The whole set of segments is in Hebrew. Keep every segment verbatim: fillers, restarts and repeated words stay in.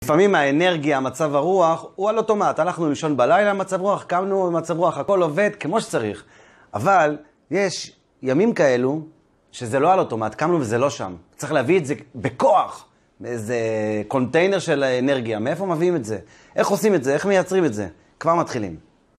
לפעמים האנרגיה, מצב הרוח, הוא על אוטומט. הלכנו לישון בלילה, מצב רוח, קמנו במצב רוח, הכל עובד כמו שצריך. אבל יש ימים כאלו שזה לא על אוטומט, קמנו וזה לא שם. צריך להביא את זה בכוח, באיזה קונטיינר של אנרגיה. מאיפה מביאים את זה? איך עושים את זה? איך מייצרים את זה? כבר מתחילים.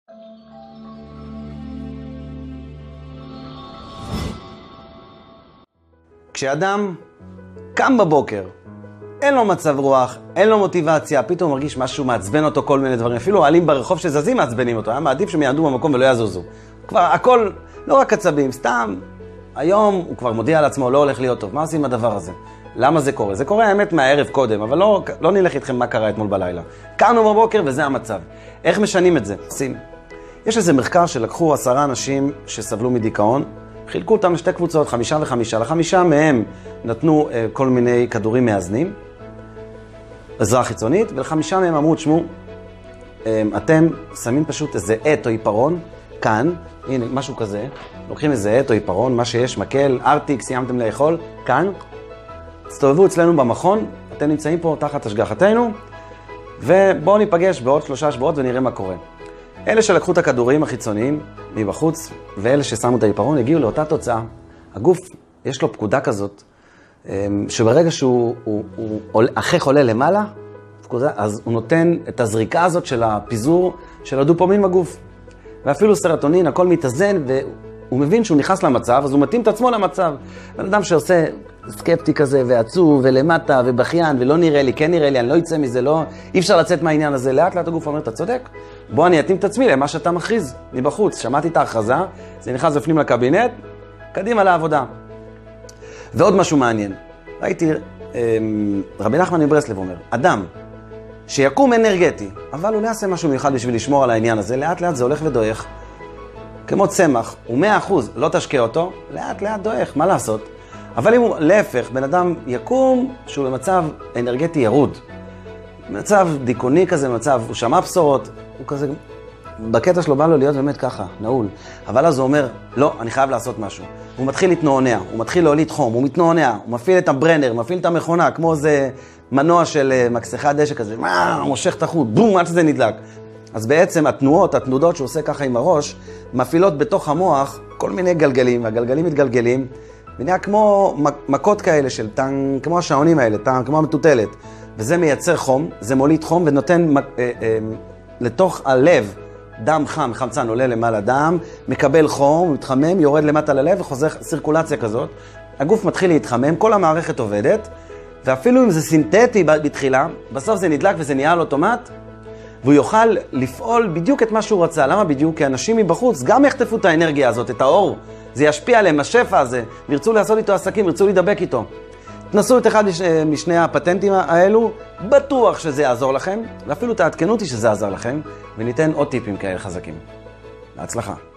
כשאדם קם בבוקר, אין לו מצב רוח, אין לו מוטיבציה, פתאום מרגיש משהו מעצבן אותו, כל מיני דברים. אפילו העלים ברחוב שזזים מעצבנים אותו. היה מעדיף שהם יעמדו במקום ולא יזוזו. כבר הכל, לא רק עצבים, סתם. היום הוא כבר מודיע על עצמו, לא הולך להיות טוב. מה עושים עם הדבר הזה? למה זה קורה? זה קורה האמת מהערב קודם, אבל לא, לא נלך איתכם מה קרה אתמול בלילה. קמנו בבוקר וזה המצב. איך משנים את זה? עושים. יש איזה מחקר שלקחו עשרה אנשים שסבלו מדיכאון, חילקו אותם לשתי קבוצות, חמישה וחמישה. לחמישה מהם נתנו אה, כל מיני כדורים מאזנים, עזרה חיצונית, ולחמישה מהם אמרו, תשמעו, אה, אתם שמים פשוט איזה עט או עיפרון, כאן, הנה, משהו כזה, לוקחים איזה עט או עיפרון, מה שיש, מקל, ארטיק, סיימתם לאכול, כאן, תסתובבו אצלנו במכון, אתם נמצאים פה תחת השגחתנו, ובואו ניפגש בעוד שלושה שבועות ונראה מה קורה. אלה שלקחו את הכדורים החיצוניים מבחוץ, ואלה ששמו את העיפרון, הגיעו לאותה תוצאה. הגוף, יש לו פקודה כזאת, שברגע שהוא הוא, הוא, החך עולה למעלה, פקודה, אז הוא נותן את הזריקה הזאת של הפיזור של הדופמין בגוף. ואפילו סרטונין, הכל מתאזן, והוא מבין שהוא נכנס למצב, אז הוא מתאים את עצמו למצב. בן אדם שעושה סקפטי כזה, ועצוב, ולמטה, ובכיין, ולא נראה לי, כן נראה לי, אני לא יצא מזה, לא, אי אפשר לצאת מהעניין הזה. לאט לאט הגוף אומר, אתה צודק, בוא אני אתאים את עצמי למה שאתה מכריז, מבחוץ. שמעתי את ההכרזה, זה נכנס בפנים לקבינט, קדימה לעבודה. ועוד משהו מעניין, ראיתי, רבי נחמן מברסלב אומר, אדם שיקום אנרגטי, אבל הוא לא יעשה משהו מיוחד בשביל לשמור על העניין הזה, לאט לאט זה הולך ודועך, כמו צמח, הוא מאה אחוז, לא תשקע אותו, לאט לאט דועך, מה לעשות? אבל אם הוא להפך, בן אדם יקום שהוא במצב אנרגטי ירוד, במצב דיכאוני כזה, מצב, הוא שמע בשורות, הוא כזה, בקטע שלו בא לו להיות באמת ככה, נעול. אבל אז הוא אומר, לא, אני חייב לעשות משהו. הוא מתחיל להתנוענע, הוא מתחיל להוליד חום, הוא מתנוענע, הוא מפעיל את הברנר, מפעיל את המכונה, כמו איזה מנוע של מקסחת דשא כזה, מה, מושך את החוט, בום, עד שזה נדלק. אז בעצם התנועות, התנודות שהוא עושה ככה עם הראש, מפעילות בתוך המוח כל מיני גלגלים, והגלגלים מתגלגלים, ונהיה כמו מכות כאלה של טנק, כמו השעונים האלה, טנק, כמו המטוטלת. וזה מייצר חום, זה מוליד חום ונותן אה, אה, לתוך הלב דם חם, חמצן עולה למעלה דם, מקבל חום, מתחמם, יורד למטה ללב וחוזר סירקולציה כזאת. הגוף מתחיל להתחמם, כל המערכת עובדת, ואפילו אם זה סינתטי בתחילה, בסוף זה נדלק וזה נהיה על אוטומט, והוא יוכל לפעול בדיוק את מה שהוא רצה. למה בדיוק? כי אנשים מבחוץ גם יחטפו את האנרגיה הזאת, את האור. זה ישפיע עליהם, השפע הזה, וירצו לעשות איתו עסקים, וירצו להידבק איתו. תנסו את אחד משני הפטנטים האלו, בטוח שזה יעזור לכם, ואפילו תעדכנו אותי שזה יעזור לכם, וניתן עוד טיפים כאלה חזקים. בהצלחה.